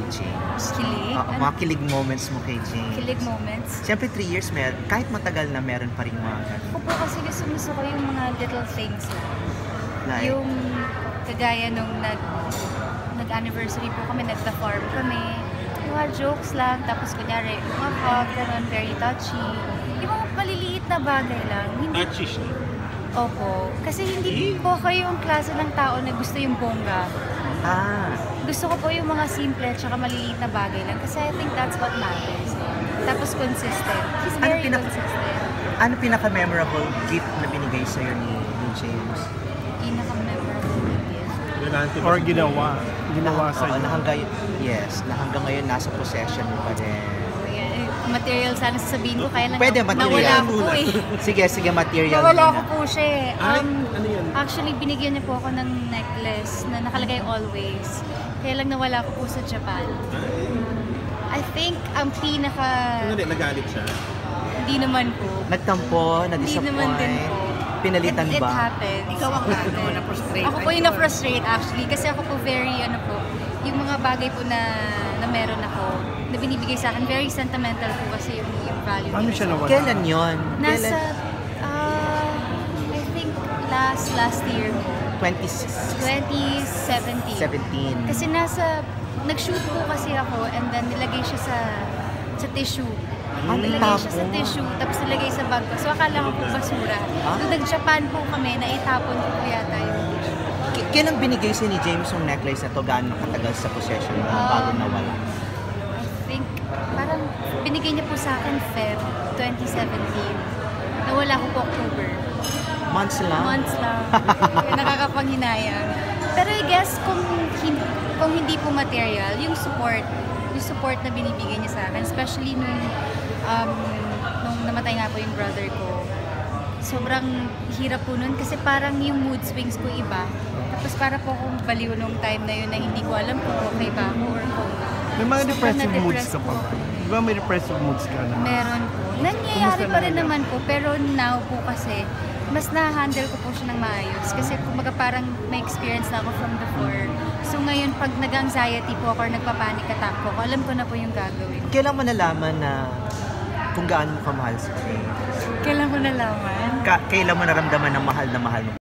James? Kilig? Mga kilig moments mo kay James. Kilig moments? Siyempre 3 years, kahit matagal na meron pa rin mga ganun. Ako po kasi gusto ko yung mga little things. Like? Yung kagaya nung nag-anniversary po kami, nagpa-farm kami. Yung mga jokes lang, tapos kunyari, mga hug, ganun, very touchy. Yung mga maliliit na bagay lang. Touchy siya? Opo. Kasi hindi po ako yung klase ng tao na gusto yung bongga. Gusto ko po yung mga simple at saka maliliit na bagay lang. Kasi I think that's what matters. Tapos consistent. He's very consistent. Ano pinaka-memorable gift na binigay sa'yo ni James? Pinaka-memorable gift? Or ginawa sa'yo? Na hanggang ngayon nasa possession mo pa rin. Material sana sasabihin ko, kaya lang Pwede, nawala material. ko po eh. Sige, material. Nawala ko po siya eh. Ano yan? Actually, binigyan niya po ako ng necklace na nakalagay always. Kaya lang nawala ko po sa Japan. I think ang Nagalit siya? Hindi naman po. Nagtampo, Hindi naman din na-disappoint. po. Pinalitan It ba? happens. Ikaw ang na-frustrate. Ako po yung na-frustrate actually. Kasi ako po very, yung mga bagay po na meron ako, na binibigay sa akin, very sentimental po kasi yung value. Paano siya nawala? Kailan yun? Nasa, I think last year po. 2017. 17. Kasi nag-shoot po kasi ako and then nilagay siya sa tissue. Nilagay siya sa tissue, tapos nilagay sa bag ko. So akala ko po basura. Nung nag-Japan po kami, naitapon ko po yata yung tissue. Kailan binigay si ni James yung necklace na to? Gaano katagal sa possession mo bago nawala? I think, parang binigay niya po sa akin Feb 2017. Nawala ko po October. Months lang? Months lang. Nakakapanghinayang. Pero I guess kung hindi po material, yung support na binibigay niya sa akin, especially nung namatay nga po yung brother ko. Sobrang hirap po nun kasi parang yung mood swings ko iba. Tapos para po akong baliw nung time na yun na hindi ko alam kung okay ba ako or kung May mga depressive na-depress moods ka pa. Di ba may depressive moods ka na? meron po. Nangyayari pa rin naman po, pero now po kasi, mas na-handle ko po siya ng maayos. Kasi kumbaga parang may experience na ako from before. So ngayon, pag nag-anxiety po ako or nagpa-panic attack ko, alam ko na po yung gagawin. Kailan mo nalaman na kung gaano mo kamahal si James? Kailan ko nalaman? Kailan mo naramdaman na mahal mo